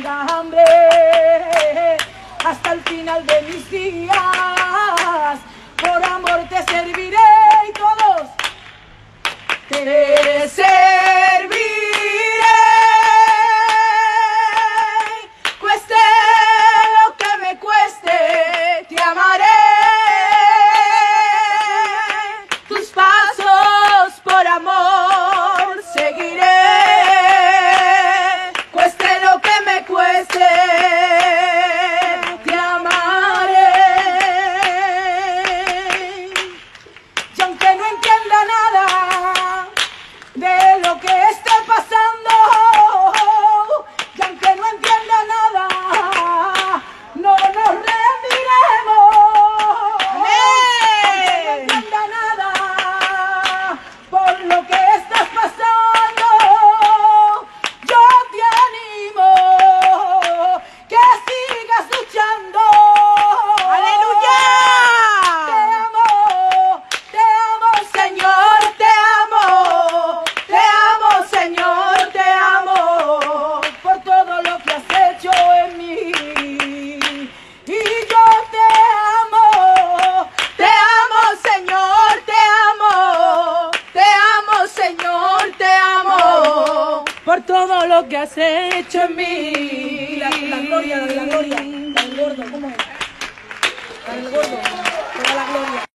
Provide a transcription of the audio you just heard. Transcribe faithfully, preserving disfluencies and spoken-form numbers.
tenga hambre hasta el final de mis días. Por amor te serviré y todos te serviré. Cueste lo que me cueste, te amaré. Tus pasos por amor seguiré. Cueste lo que me cueste, te amaré. Y aunque no entienda nada de lo que esté pasando, y aunque no entienda nada, no nos rendiremos. Aunque no entienda nada por lo que estás pasando, yo te animo que sigas luchando. ¡Aleluya! Te amo, te amo, Señor, te amo. Te amo, Señor, te amo por todo lo que has hecho en mí. Y yo te amo, te amo, Señor, te amo. Te amo, Señor, te amo por todo lo que has hecho en mí. La, la gloria, la gloria. Tan gordo, ¿cómo es? Tan gordo. Toda la gloria.